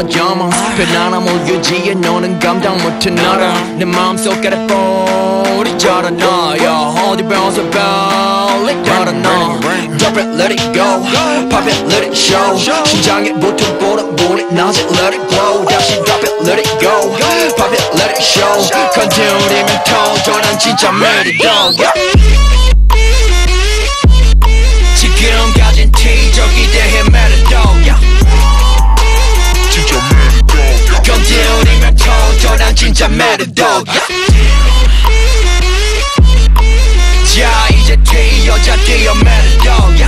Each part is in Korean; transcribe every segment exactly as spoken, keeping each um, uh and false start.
퍼져머 편안함을 유지해 너는 감당 못해 너를 내 마음속 아래 볼이 자라나야 어디 배워서 빨리 달아나 Drop it, let it go Pop it, let it show 심장에 보통 보라보리 낮에 let it glow 다시 drop it, let it go Pop it, let it show 건드리면 터져 난 진짜 매력도 지금 가진 티적이 대해 매력도 진짜 매력도 건드리면 터져 난 진짜 매력도 자 이제 튀어자 뛰어 매력도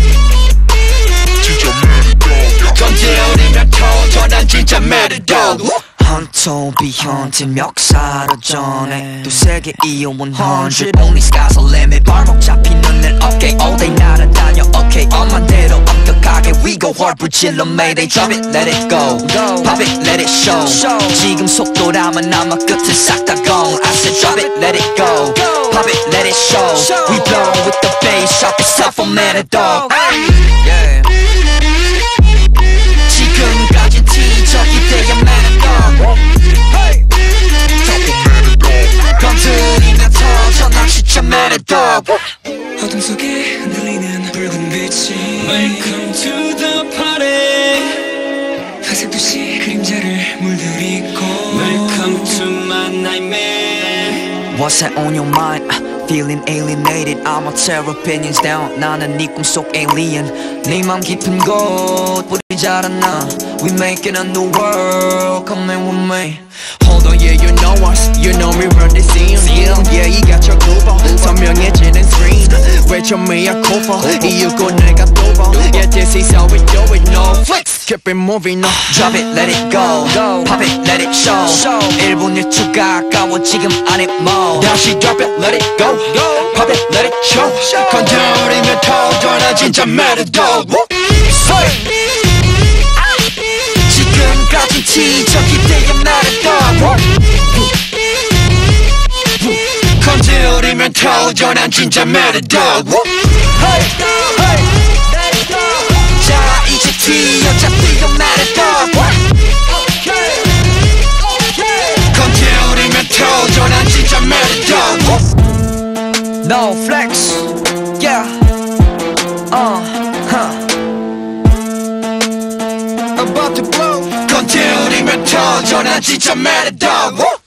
진짜 매력도 건드리면 터져 난 진짜 매력도 헌터 비현재 멱살을 전해 또 세계 이어 hundred Only sky's the limit 발목 잡히는 날 어깨 all day 날아다녀 okay 엄만 대로 엄격하게 we go hard 불질러 mayday drop it let it go pop it let it show 지금 속도라면 아마 끝은 싹 다 gone I said drop it let it go pop it let it show we blow with the bass sharp as tough for man a dog yeah. 지금까지 티적이 되어 man a dog 건드리면 터져 난 진짜 man a dog 어둠 속에 흔들리는 붉은 빛이 Welcome to the party 회색 도시 그림자를 물들이고 Welcome to my nightmare What's that on your mind? Feeling alienated I'ma tear opinions down 나는 네 꿈속 alien 네 맘 깊은 곳 뿌리 자라나 We making a new world Come in with me Hold on, yeah, you know us You know me run the scene Yeah, yeah, you got your groove on 선명해지는 screen 외쳐 me a cover 이유고 내가 뽑아 Yeah, this is how we do it, no flex Keep it moving, no Drop it, let it go Pop it, let it show 일 분 일 초가 아까워 지금 안에 뭐 다시 drop it, let it go Pop it, let it show 건드리면 터져 나 진짜 매력도 지금까지 티적이 되어 매력도 건드리면 터져 난 진짜 매력도 자 이제 튀어자 뛰어 매력도 건드리면 터져 난 진짜 매력도 No flex, yeah, uh, huh. About to blow 건드리면 터져 난 진짜 매력도